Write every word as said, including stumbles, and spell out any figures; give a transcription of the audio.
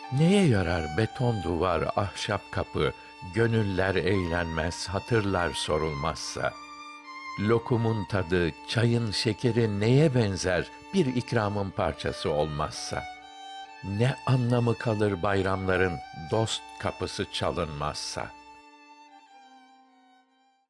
Neye yarar beton duvar, ahşap kapı, gönüller eğlenmez, hatırlar sorulmazsa? Lokumun tadı, çayın şekeri neye benzer bir ikramın parçası olmazsa? Ne anlamı kalır bayramların dost kapısı çalınmazsa?